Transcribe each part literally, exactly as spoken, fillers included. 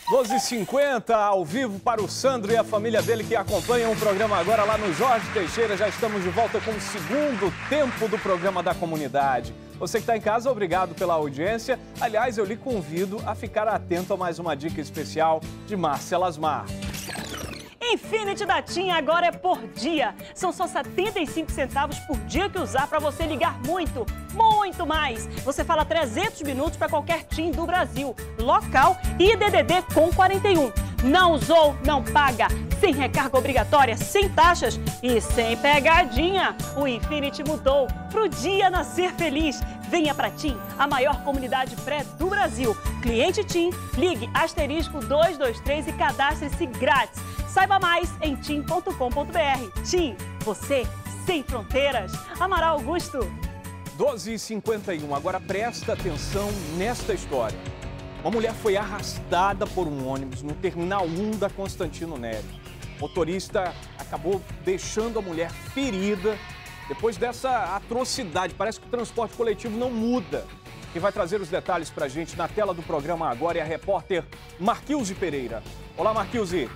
doze e cinquenta, ao vivo para o Sandro e a família dele que acompanham o programa agora lá no Jorge Teixeira. Já estamos de volta com o segundo tempo do programa da comunidade. Você que está em casa, obrigado pela audiência. Aliás, eu lhe convido a ficar atento a mais uma dica especial de Márcia Lasmar. Infinity da TIM agora é por dia. São só setenta e cinco centavos por dia que usar para você ligar muito, muito mais. Você fala trezentos minutos para qualquer TIM do Brasil, local e D D D com quarenta e um. Não usou, não paga. Sem recarga obrigatória, sem taxas e sem pegadinha. O Infinity mudou pro dia nascer feliz. Venha pra TIM, a maior comunidade pré do Brasil. Cliente TIM, ligue asterisco duzentos e vinte e três e cadastre-se grátis. Saiba mais em tim ponto com ponto br. TIM, você sem fronteiras. Amaral Augusto. doze e cinquenta e um, agora presta atenção nesta história. Uma mulher foi arrastada por um ônibus no Terminal um da Constantino Nery. O motorista acabou deixando a mulher ferida depois dessa atrocidade. Parece que o transporte coletivo não muda. Quem vai trazer os detalhes para a gente na tela do programa agora é a repórter Marquilze Pereira. Olá, Marquilze.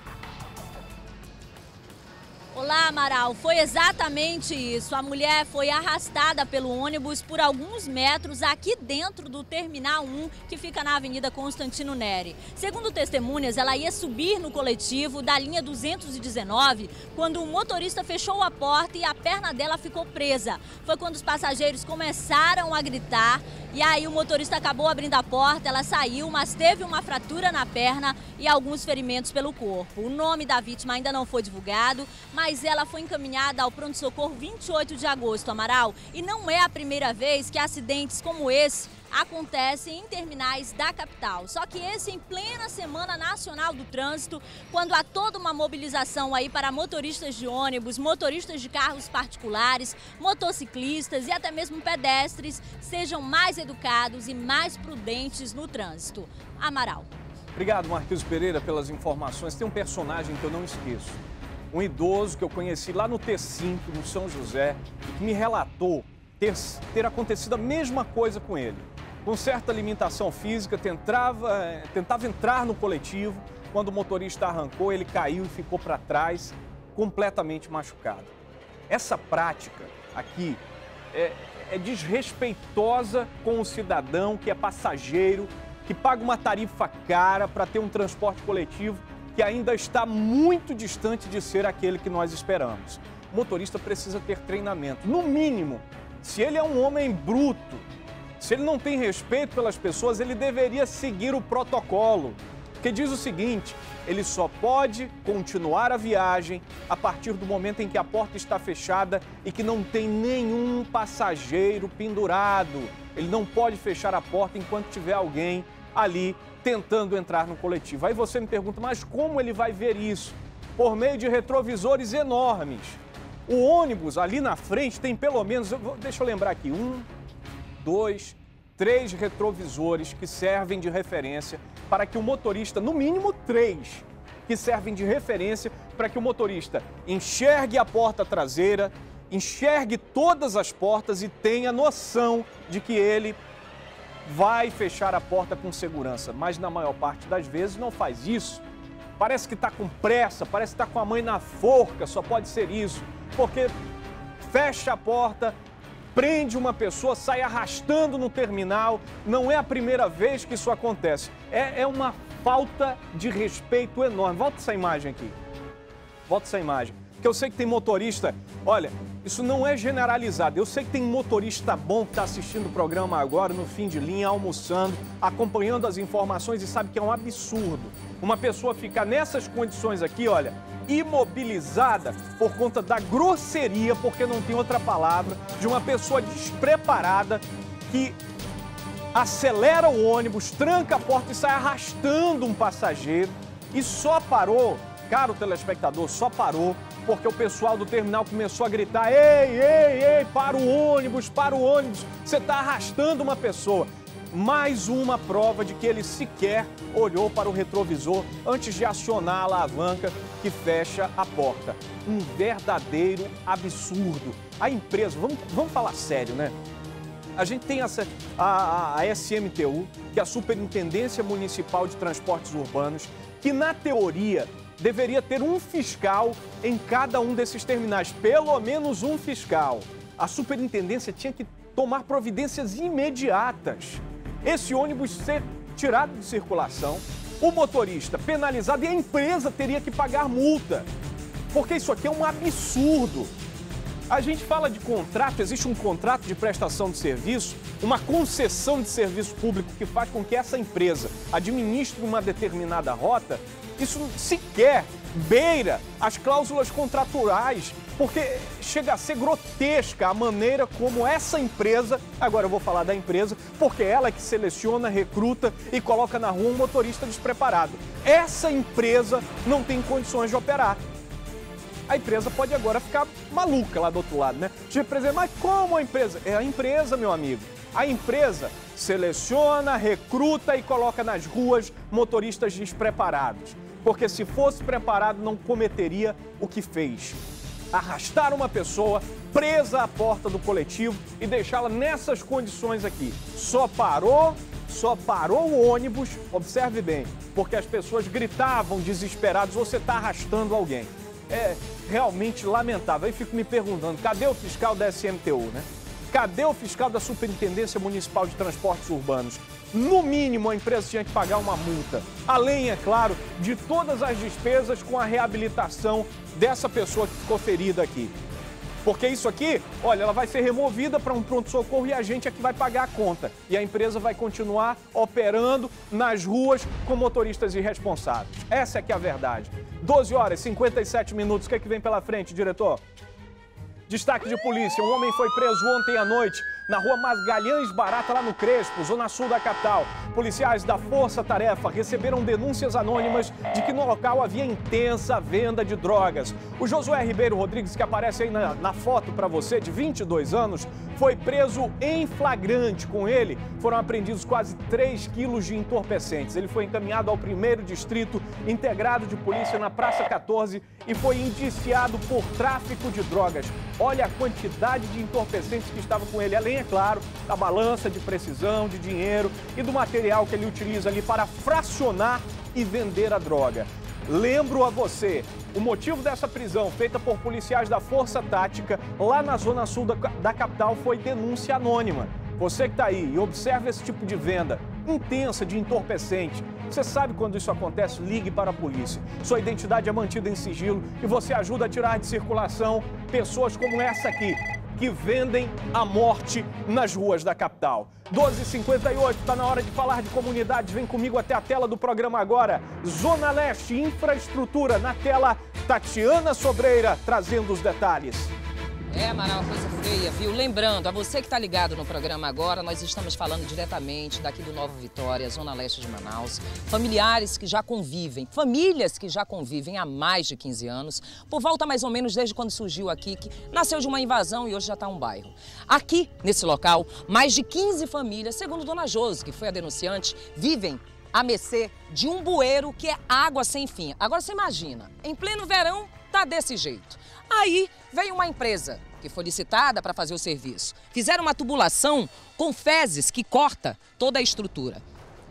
Olá, Amaral. Foi exatamente isso. A mulher foi arrastada pelo ônibus por alguns metros aqui dentro do Terminal um, que fica na Avenida Constantino Nery. Segundo testemunhas, ela ia subir no coletivo da linha duzentos e dezenove quando o motorista fechou a porta e a perna dela ficou presa. Foi quando os passageiros começaram a gritar e aí o motorista acabou abrindo a porta, ela saiu, mas teve uma fratura na perna e alguns ferimentos pelo corpo. O nome da vítima ainda não foi divulgado, mas Mas ela foi encaminhada ao pronto-socorro vinte e oito de agosto, Amaral. E não é a primeira vez que acidentes como esse acontecem em terminais da capital. Só que esse em plena Semana Nacional do Trânsito, quando há toda uma mobilização aí para motoristas de ônibus, motoristas de carros particulares, motociclistas e até mesmo pedestres sejam mais educados e mais prudentes no trânsito. Amaral. Obrigado, Marquilze Pereira, pelas informações. Tem um personagem que eu não esqueço. Um idoso que eu conheci lá no T cinco, no São José, e que me relatou ter, ter acontecido a mesma coisa com ele. Com certa limitação física, tentava, tentava entrar no coletivo. Quando o motorista arrancou, ele caiu e ficou para trás, completamente machucado. Essa prática aqui é, é desrespeitosa com o cidadão que é passageiro, que paga uma tarifa cara para ter um transporte coletivo que ainda está muito distante de ser aquele que nós esperamos. O motorista precisa ter treinamento. No mínimo, se ele é um homem bruto, se ele não tem respeito pelas pessoas, ele deveria seguir o protocolo, que diz o seguinte: ele só pode continuar a viagem a partir do momento em que a porta está fechada e que não tem nenhum passageiro pendurado. Ele não pode fechar a porta enquanto tiver alguém ali tentando entrar no coletivo. Aí você me pergunta, mas como ele vai ver isso? Por meio de retrovisores enormes. O ônibus ali na frente tem pelo menos, deixa eu lembrar aqui, um, dois, três retrovisores que servem de referência para que o motorista, no mínimo três, que servem de referência para que o motorista enxergue a porta traseira, enxergue todas as portas e tenha noção de que ele vai fechar a porta com segurança, mas na maior parte das vezes não faz isso. Parece que está com pressa, parece que está com a mãe na forca, só pode ser isso, porque fecha a porta, prende uma pessoa, sai arrastando no terminal. Não é a primeira vez que isso acontece, é, é uma falta de respeito enorme. Volta essa imagem aqui, volta essa imagem, porque eu sei que tem motorista, olha, isso não é generalizado. Eu sei que tem motorista bom que está assistindo o programa agora, no fim de linha, almoçando, acompanhando as informações e sabe que é um absurdo uma pessoa ficar nessas condições aqui, olha, imobilizada por conta da grosseria, porque não tem outra palavra, de uma pessoa despreparada que acelera o ônibus, tranca a porta e sai arrastando um passageiro e só parou, caro telespectador, só parou porque o pessoal do terminal começou a gritar: ei, ei, ei, para o ônibus, para o ônibus, você está arrastando uma pessoa. Mais uma prova de que ele sequer olhou para o retrovisor antes de acionar a alavanca que fecha a porta. Um verdadeiro absurdo. A empresa, vamos, vamos falar sério, né? A gente tem essa, a, a S M T U, que é a Superintendência Municipal de Transportes Urbanos, que na teoria deveria ter um fiscal em cada um desses terminais, pelo menos um fiscal. A superintendência tinha que tomar providências imediatas. Esse ônibus ser tirado de circulação, o motorista penalizado e a empresa teria que pagar multa. Porque isso aqui é um absurdo. A gente fala de contrato, existe um contrato de prestação de serviço, uma concessão de serviço público que faz com que essa empresa administre uma determinada rota. Isso sequer beira as cláusulas contratuais, porque chega a ser grotesca a maneira como essa empresa, agora eu vou falar da empresa, porque ela é que seleciona, recruta e coloca na rua um motorista despreparado. Essa empresa não tem condições de operar. A empresa pode agora ficar maluca lá do outro lado, né? Tipo, mas como a empresa? É a empresa, meu amigo. A empresa seleciona, recruta e coloca nas ruas motoristas despreparados. Porque se fosse preparado, não cometeria o que fez. Arrastar uma pessoa presa à porta do coletivo e deixá-la nessas condições aqui. Só parou, só parou o ônibus, observe bem, porque as pessoas gritavam desesperados, você está arrastando alguém. É realmente lamentável. Aí fico me perguntando, cadê o fiscal da S M T U, né? Cadê o fiscal da Superintendência Municipal de Transportes Urbanos? No mínimo, a empresa tinha que pagar uma multa. Além, é claro, de todas as despesas com a reabilitação dessa pessoa que ficou ferida aqui. Porque isso aqui, olha, ela vai ser removida para um pronto-socorro e a gente é que vai pagar a conta. E a empresa vai continuar operando nas ruas com motoristas irresponsáveis. Essa é que é a verdade. doze horas e cinquenta e sete minutos. O que é que vem pela frente, diretor? Destaque de polícia. Um homem foi preso ontem à noite na rua Magalhães Barata, lá no Crespo, zona sul da capital. Policiais da Força Tarefa receberam denúncias anônimas de que no local havia intensa venda de drogas. O Josué Ribeiro Rodrigues, que aparece aí na, na foto para você, de vinte e dois anos, foi preso em flagrante. Com ele foram apreendidos quase três quilos de entorpecentes. Ele foi encaminhado ao primeiro distrito integrado de polícia na Praça quatorze e foi indiciado por tráfico de drogas. Olha a quantidade de entorpecentes que estavam com ele, além, é claro, da balança de precisão, de dinheiro e do material que ele utiliza ali para fracionar e vender a droga. Lembro a você, o motivo dessa prisão feita por policiais da Força Tática lá na zona sul da, da capital foi denúncia anônima. Você que está aí e observa esse tipo de venda intensa de entorpecente, você sabe quando isso acontece, ligue para a polícia. Sua identidade é mantida em sigilo e você ajuda a tirar de circulação pessoas como essa aqui, que vendem a morte nas ruas da capital. doze e cinquenta e oito, está na hora de falar de comunidades. Vem comigo até a tela do programa agora. Zona Leste, infraestrutura. Na tela, Tatiana Sobreira trazendo os detalhes. É, Amaral, coisa feia, viu? Lembrando, a você que está ligado no programa agora, nós estamos falando diretamente daqui do Nova Vitória, Zona Leste de Manaus. Familiares que já convivem, famílias que já convivem há mais de quinze anos, por volta mais ou menos desde quando surgiu aqui, que nasceu de uma invasão e hoje já está um bairro. Aqui, nesse local, mais de quinze famílias, segundo Dona Josi, que foi a denunciante, vivem à mercê de um bueiro que é água sem fim. Agora você imagina, em pleno verão, tá desse jeito. Aí veio uma empresa que foi licitada para fazer o serviço. Fizeram uma tubulação com fezes que corta toda a estrutura.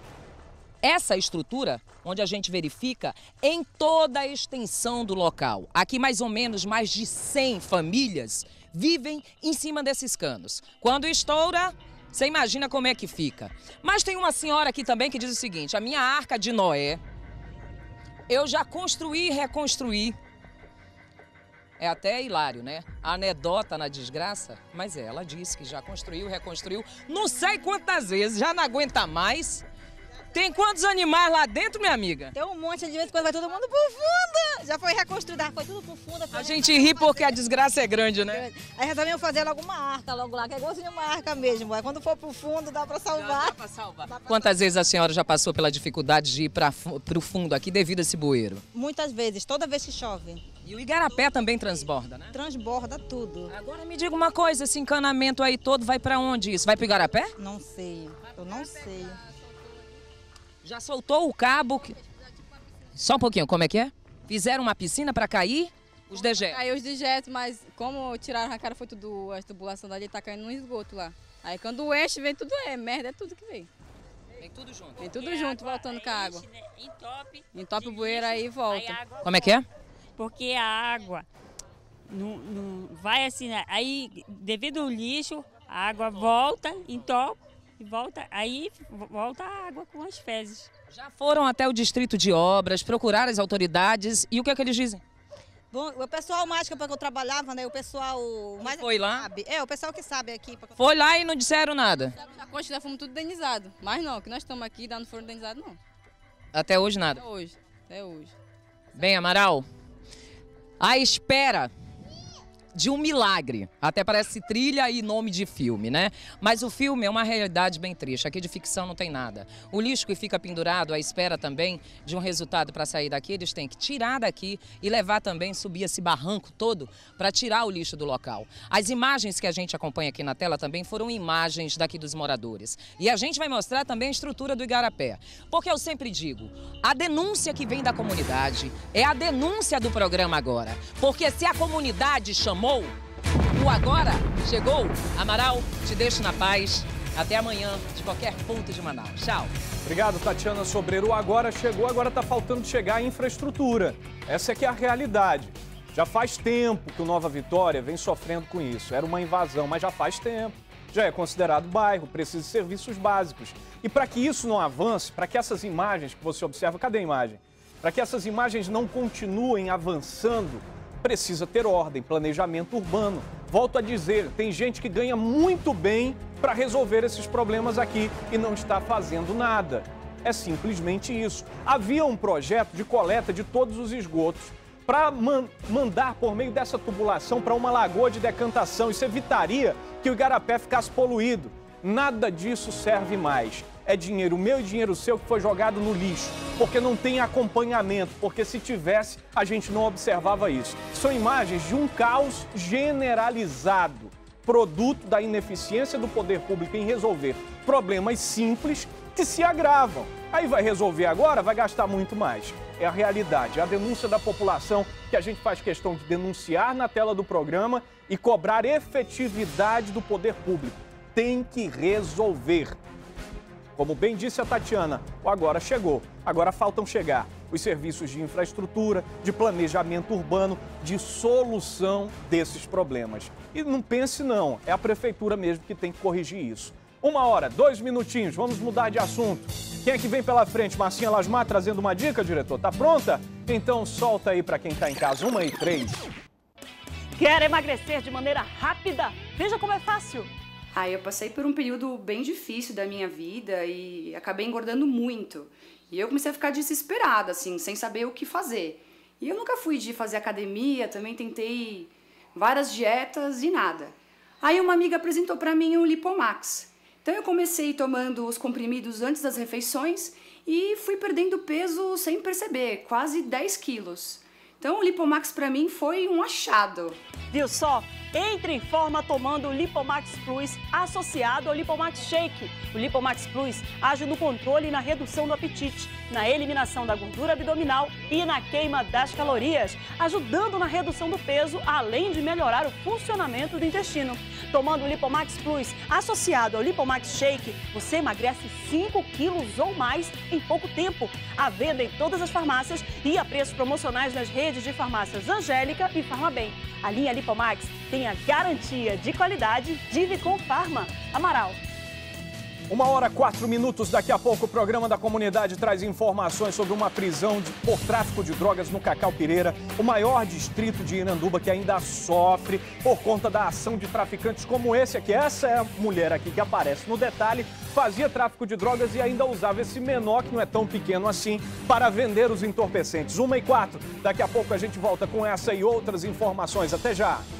Essa estrutura, onde a gente verifica em toda a extensão do local. Aqui mais ou menos mais de cem famílias vivem em cima desses canos. Quando estoura, você imagina como é que fica. Mas tem uma senhora aqui também que diz o seguinte, a minha arca de Noé, eu já construí e reconstruí. É até hilário, né? A anedota na desgraça, mas é, ela disse que já construiu, reconstruiu, não sei quantas vezes, já não aguenta mais. Tem quantos animais lá dentro, minha amiga? Tem um monte, de vez em quando vai todo mundo pro fundo. Já foi reconstruída, foi tudo pro fundo. A gente ri porque a desgraça é grande, né? Aí resolvemos fazer logo uma arca logo lá, que é igualzinho uma arca mesmo. Aí quando for pro fundo, dá pra salvar. Dá pra salvar. Dá pra Quantas salvar. vezes a senhora já passou pela dificuldade de ir pra, pro fundo aqui devido a esse bueiro? Muitas vezes, toda vez que chove. E o Igarapé também transborda, né? Transborda tudo. Agora me diga uma coisa, esse encanamento aí todo vai pra onde isso? Vai pro Igarapé? Não sei, eu não sei. Já soltou o cabo? Que... Só um pouquinho, como é que é? Fizeram uma piscina para cair os dejetos? Caiu os dejetos, mas como tiraram a cara, foi tudo, a tubulação dali, tá caindo no esgoto lá. Aí quando enche, vem tudo, é merda, é tudo que vem. Vem tudo junto. Vem tudo junto, voltando com a água. Enche, né? Entope. Entope o bueiro aí e volta. Aí a água Como é que é? Porque a água não, não vai assim, né? Aí devido ao lixo, a água volta, entope e volta, aí volta a água com as fezes. Já foram até o distrito de obras, procuraram as autoridades e o que é que eles dizem? Bom, o pessoal mais que eu trabalhava, né? O pessoal mais foi lá? sabe. É, o pessoal que sabe aqui. Foi lá e não disseram nada? A concha já fomos tudo indenizado. Mas não, que nós estamos aqui ainda não foram indenizados, não. Até hoje nada? Até hoje, até hoje. Bem, Amaral, à espera de um milagre. Até parece trilha e nome de filme, né? Mas o filme é uma realidade bem triste. Aqui de ficção não tem nada. O lixo que fica pendurado à espera também de um resultado para sair daqui, eles têm que tirar daqui e levar também, subir esse barranco todo para tirar o lixo do local. As imagens que a gente acompanha aqui na tela também foram imagens daqui dos moradores. E a gente vai mostrar também a estrutura do Igarapé. Porque eu sempre digo, a denúncia que vem da comunidade é a denúncia do programa agora. Porque se a comunidade chamou, o agora chegou. Amaral, te deixo na paz. Até amanhã, de qualquer ponto de Manaus. Tchau. Obrigado, Tatiana Sobreiro. O agora chegou, agora está faltando chegar a infraestrutura. Essa é que é a realidade. Já faz tempo que o Nova Vitória vem sofrendo com isso. Era uma invasão, mas já faz tempo. Já é considerado bairro, precisa de serviços básicos. E para que isso não avance, para que essas imagens que você observa, cadê a imagem? Para que essas imagens não continuem avançando, precisa ter ordem, planejamento urbano. Volto a dizer, tem gente que ganha muito bem para resolver esses problemas aqui e não está fazendo nada. É simplesmente isso. Havia um projeto de coleta de todos os esgotos para man mandar por meio dessa tubulação para uma lagoa de decantação. Isso evitaria que o Igarapé ficasse poluído. Nada disso serve mais. É dinheiro meu e dinheiro seu que foi jogado no lixo, porque não tem acompanhamento, porque se tivesse, a gente não observava isso. São imagens de um caos generalizado, produto da ineficiência do poder público em resolver problemas simples que se agravam. Aí vai resolver agora, vai gastar muito mais. É a realidade, é a denúncia da população que a gente faz questão de denunciar na tela do programa e cobrar efetividade do poder público. Tem que resolver. Como bem disse a Tatiana, o agora chegou. Agora faltam chegar os serviços de infraestrutura, de planejamento urbano, de solução desses problemas. E não pense não, é a prefeitura mesmo que tem que corrigir isso. Uma hora, dois minutinhos, vamos mudar de assunto. Quem é que vem pela frente? Marcinha Lasmar trazendo uma dica, diretor? Tá pronta? Então solta aí para quem tá em casa, uma e três. Quer emagrecer de maneira rápida? Veja como é fácil. Ah, eu passei por um período bem difícil da minha vida e acabei engordando muito. E eu comecei a ficar desesperada, assim, sem saber o que fazer. E eu nunca fui de fazer academia, também tentei várias dietas e nada. Aí uma amiga apresentou para mim o Lipomax. Então eu comecei tomando os comprimidos antes das refeições e fui perdendo peso sem perceber, quase dez quilos. Então o Lipomax para mim foi um achado. Viu só? Entre em forma tomando o Lipomax Plus associado ao Lipomax Shake. O Lipomax Plus age no controle e na redução do apetite, na eliminação da gordura abdominal e na queima das calorias, ajudando na redução do peso, além de melhorar o funcionamento do intestino. Tomando o Lipomax Plus associado ao Lipomax Shake, você emagrece cinco quilos ou mais em pouco tempo. À venda em todas as farmácias e a preços promocionais nas redes de farmácias Angélica e Farmabem. A linha Lipomax tem a garantia de qualidade de Vicom Pharma. Amaral. Uma hora, quatro minutos. Daqui a pouco o programa da comunidade traz informações sobre uma prisão de, por tráfico de drogas no Cacau Pireira, o maior distrito de Iranduba que ainda sofre por conta da ação de traficantes como esse aqui. Essa é a mulher aqui que aparece no detalhe, fazia tráfico de drogas e ainda usava esse menor, que não é tão pequeno assim, para vender os entorpecentes. Uma e quatro. Daqui a pouco a gente volta com essa e outras informações. Até já!